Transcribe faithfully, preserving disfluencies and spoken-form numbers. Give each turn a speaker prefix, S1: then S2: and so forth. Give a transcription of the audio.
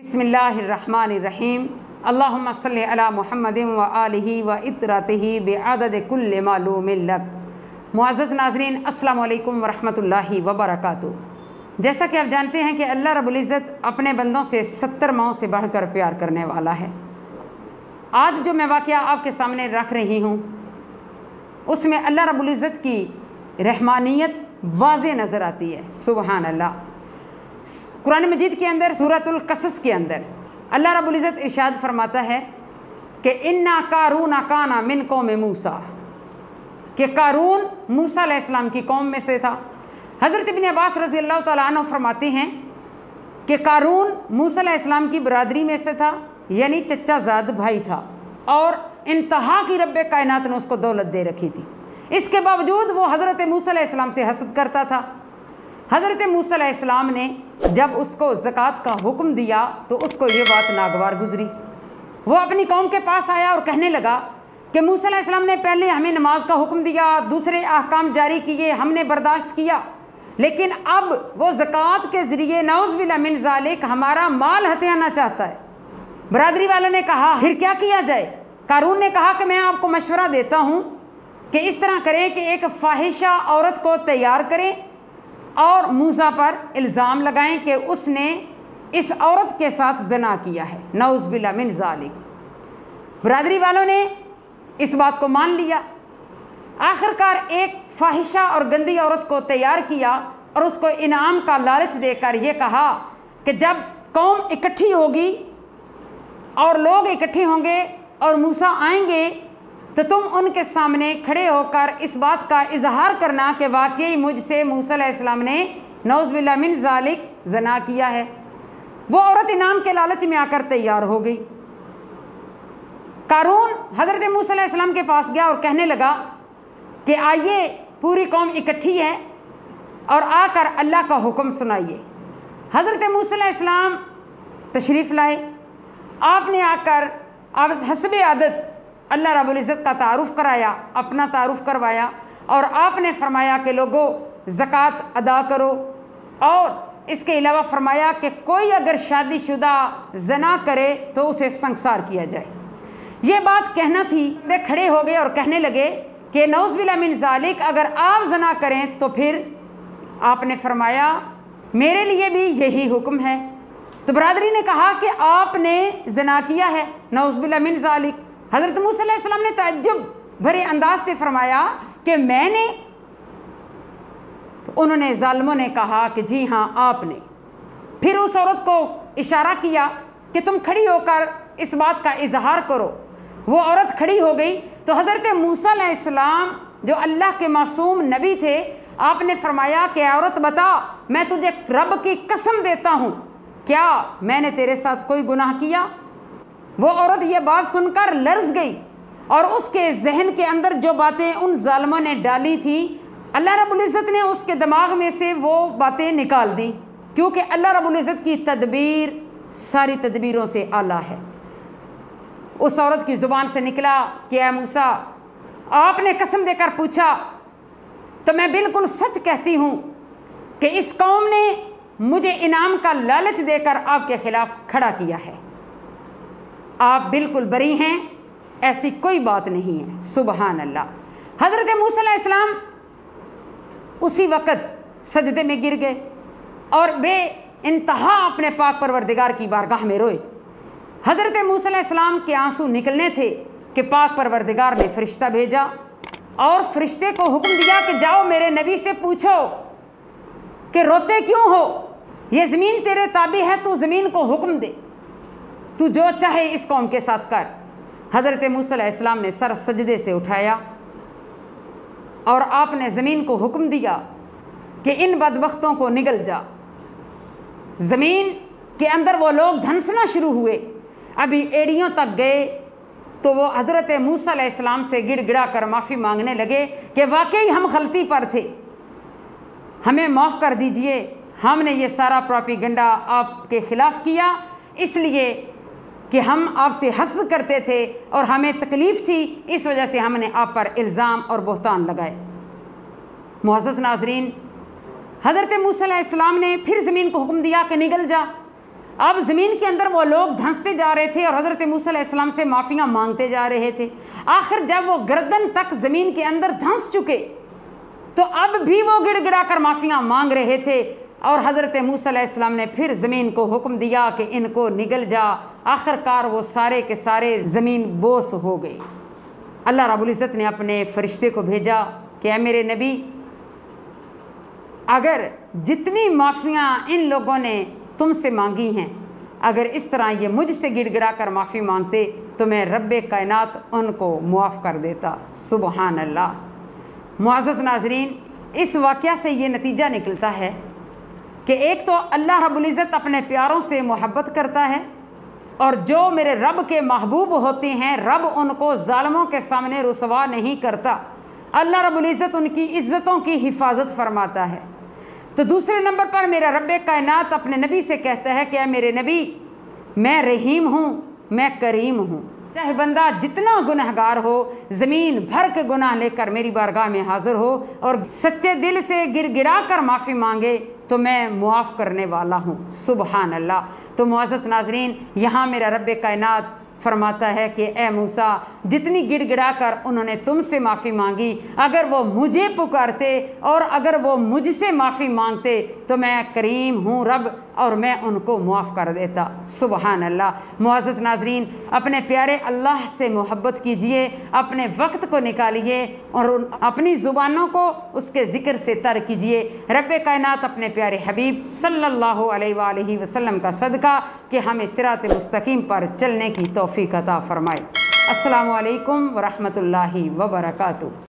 S1: बिस्मिल्लाहिर्रहमानिर्रहीम अल्लाहुम्मा सल्लि अला मुहम्मदिन व आलिहि व इतरातिहि बिअदद कुल्लि मालूमिन लक। मुअज़्ज़ज़ नाज़रीन, अस्सलामु अलैकुम व रहमतुल्लाहि व बरकातुहू। जैसा कि आप जानते हैं कि अल्लाह रब्बुल इज़्ज़त अपने बंदों से सत्तर माओं से बढ़कर प्यार करने वाला है। आज जो मैं वाक़या आपके सामने रख रही हूँ उसमें अल्लाह रब्बुल इज़्ज़त की रहमानियत वाज़े नज़र आती है। सुबहान अल्लाह। कुरान मजीद के अंदर सूरतुल कसस के अंदर अल्लाह रब्बुल इज़्ज़त इरशाद फरमाता है कि इन्ना कारून काना मिन कौम मूसा, कि कारून मूसा अलैहिस्सलाम की कौम में से था। हज़रत इब्न अब्बास रज़ी अल्लाह तआला अन्हु फरमाते हैं कि कारून मूसा अलैहिस्सलाम की बरादरी में से था, यानी चचा ज़ाद भाई था, और इंतहा की रब्बे कायनात ने उसको दौलत दे रखी थी। इसके बावजूद वो हज़रत मूसा अलैहिस्सलाम से हसद करता था। हज़रत मूसा अलैहिस्सलाम ने जब उसको ज़कात का हुक्म दिया तो उसको ये बात नागवार गुजरी। वो अपनी कौम के पास आया और कहने लगा कि मूसा अलैहिस्सलाम ने पहले हमें नमाज का हुक्म दिया, दूसरे अहकाम जारी किए, हमने बर्दाश्त किया, लेकिन अब वो ज़कात के ज़रिए नऊज़ बिल्लाह मिन ज़ालिक हमारा माल हथियाना चाहता है। बरादरी वालों ने कहा फिर क्या किया जाए? कारून ने कहा कि मैं आपको मशवरा देता हूँ कि इस तरह करें कि एक फ़ाहिशा औरत को तैयार करें और मूसा पर इल्ज़ाम लगाएं कि उसने इस औरत के साथ ज़ना किया है, नऊज़ बिल्लाह मिन ज़ालिक। बरादरी वालों ने इस बात को मान लिया। आखिरकार एक फ़ाहिशा और गंदी औरत को तैयार किया और उसको इनाम का लालच देकर ये कहा कि जब कौम इकट्ठी होगी और लोग इकट्ठे होंगे और मूसा आएंगे तो तुम उनके सामने खड़े होकर इस बात का इजहार करना कि वाकई मुझसे मूसा अलैहिस्सलाम ने नऊज़ बिल्लाह मिन ज़ालिक ज़ना किया है। वो औरत इनाम के लालच में आकर तैयार हो गई। कारून हज़रत मूसा अलैहिस्सलाम के पास गया और कहने लगा कि आइए पूरी कौम इकट्ठी है और आकर अल्लाह का हुक्म सुनाइए। हज़रत मूसा अलैहिस्सलाम तशरीफ़ लाए। आपने आकर आप हस्बे आदत अल्लाह रब्बुल इज़्ज़त का तारुफ़ कराया, अपना तारुफ़ करवाया, और आपने फरमाया कि लोगों ज़कात अदा करो, और इसके अलावा फरमाया कि कोई अगर शादीशुदा ज़ना करे तो उसे संसार किया जाए। ये बात कहना थी, वे खड़े हो गए और कहने लगे कि नऊज़ बिल्लाह मिन ज़ालिक अगर आप ज़ना करें तो फिर आपने फरमाया मेरे लिए भी यही हुक्म है। तो बरादरी ने कहा कि आपने ज़ना किया है, नऊज़ बिल्लाह मिन ज़ालिक। हज़रत मूसा अलैहिस्सलाम ने तअज्जुब भरे अंदाज से फरमाया कि मैंने? तो उन्होंने ज़ालिमों ने कहा कि जी हाँ आपने। फिर उस औरत को इशारा किया कि तुम खड़ी होकर इस बात का इजहार करो। वो औरत खड़ी हो गई। तो हज़रत मूसा अलैहिस्सलाम जो अल्लाह के मासूम नबी थे, आपने फरमाया कि औरत बता, मैं तुझे रब की कसम देता हूँ, क्या मैंने तेरे साथ कोई गुनाह किया? वो औरत ये बात सुनकर लर्ज़ गई और उसके जहन के अंदर जो बातें उन ज़ालिमों ने डाली थी, अल्लाह रब्बुल इज़्ज़त ने उसके दिमाग में से वो बातें निकाल दी, क्योंकि अल्लाह रब्बुल इज़्ज़त की तदबीर सारी तदबीरों से आला है। उस औरत की ज़ुबान से निकला कि ऐ मूसा, आपने कसम देकर पूछा तो मैं बिल्कुल सच कहती हूँ कि इस कौम ने मुझे इनाम का लालच देकर आपके ख़िलाफ़ खड़ा किया है। आप बिल्कुल बरी हैं, ऐसी कोई बात नहीं है। सुबहान अल्लाह। हज़रत मूसा अलैहिस्सलाम उसी वक़्त सजदे में गिर गए और बे इंतहा अपने पाक परवरदिगार की बारगाह में रोए। हज़रत मूसा अलैहिस्सलाम के आंसू निकलने थे कि पाक परवरदिगार ने फ़रिश्ता भेजा और फ़रिश्ते को हुक्म दिया कि जाओ मेरे नबी से पूछो कि रोते क्यों हो, ये ज़मीन तेरे ताबे है, तो ज़मीन को हुक्म दे, तू जो चाहे इस कौम के साथ कर। हज़रत मूसा अलैहिस्सलाम ने सर सजदे से उठाया और आपने ज़मीन को हुक्म दिया कि इन बदबख्तों को निगल जा। ज़मीन के अंदर वो लोग धंसना शुरू हुए। अभी एड़ियों तक गए तो वो हज़रत मूसा अलैहिस्सलाम से गिड़गिड़ा कर माफ़ी मांगने लगे कि वाकई हम गलती पर थे, हमें माफ़ कर दीजिए, हमने ये सारा प्रोपेगेंडा आपके ख़िलाफ़ किया इसलिए कि हम आपसे हसद करते थे और हमें तकलीफ़ थी, इस वजह से हमने आप पर इल्ज़ाम और बहतान लगाए। मुअज़्ज़ज़ नाज़रीन, हज़रत मूसा अलैहिस्सलाम ने फिर ज़मीन को हुक्म दिया कि निगल जा। اب زمین کے اندر وہ لوگ دھنستے جا رہے تھے اور حضرت موسیٰ علیہ السلام سے معافیاں مانگتے جا رہے تھے. آخر جب وہ گردن تک زمین کے اندر دھنس چکے تو اب بھی وہ گڑ گڑا کر معافیاں مانگ رہے تھے. اور حضرت موسیٰ علیہ السلام نے پھر زمین کو حکم دیا کہ ان کو نگل جا. آخر کار وہ سارے کے سارے زمین بوس ہو گئے. اللہ رب العزت نے اپنے فرشتے کو بھیجا کہ اے میرے نبی، اگر جتنی معافیاں ان لوگوں نے تم سے مانگی ہیں، اگر اس طرح یہ مجھ سے گڑ گڑا کر معافی مانگتے تو میں رب کائنات ان کو معاف کر دیتا. سبحان اللہ. معزز ناظرین، اس واقعہ سے یہ نتیجہ نکلتا ہے کہ ایک تو اللہ رب العزت اپنے پیاروں سے محبت کرتا ہے، اور جو میرے رب کے محبوب ہوتے ہیں رب ان کو ظالموں کے سامنے رسوا نہیں کرتا. اللہ رب العزت ان کی عزتوں کی حفاظت فرماتا ہے. تو دوسرے نمبر پر میرا رب کائنات اپنے نبی سے کہتا ہے کہ اے میرے نبی، میں رحیم ہوں، میں کریم ہوں. چاہے بندہ جتنا گنہگار ہو، زمین بھر کے گناہ لے کر میری بارگاہ میں حاضر ہو اور سچے دل سے گڑ گڑا کر معافی مانگے تو میں معاف کرنے والا ہوں. سبحان اللہ. تو معزز ناظرین، یہاں میرا رب کائنات فرماتا ہے کہ اے موسیٰ، جتنی گڑ گڑا کر انہوں نے تم سے معافی مانگی، اگر وہ مجھے پکارتے اور اگر وہ مجھ سے معافی مانگتے تو میں کریم ہوں رب، اور میں ان کو معاف کر دیتا. سبحان اللہ. معزز ناظرین، اپنے پیارے اللہ سے محبت کیجئے، اپنے وقت کو نکالیے اور اپنی زبانوں کو اس کے ذکر سے تر کیجئے. رب کائنات اپنے پیارے حبیب صلی اللہ علیہ وآلہ وسلم کا صدقہ کہ ہمیں صراط مستقیم پر چلنے کی توفیق عطا فرمائے. السلام علیکم ورحمۃ اللہ وبرکاتہ.